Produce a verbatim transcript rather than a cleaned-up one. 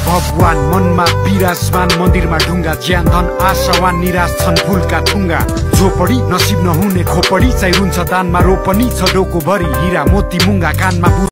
भगवान मनमा विराजमान मन्दिरमा ढुङ्गा ज्यान धन आशावान निराश छन् फुलका थुङ्गा झोपडी नसिब नहुने खोपडी चाहिँ रुन्छ दानमा रोपनी छ डोको भरि हिरा मोती मुङ्गा कानमा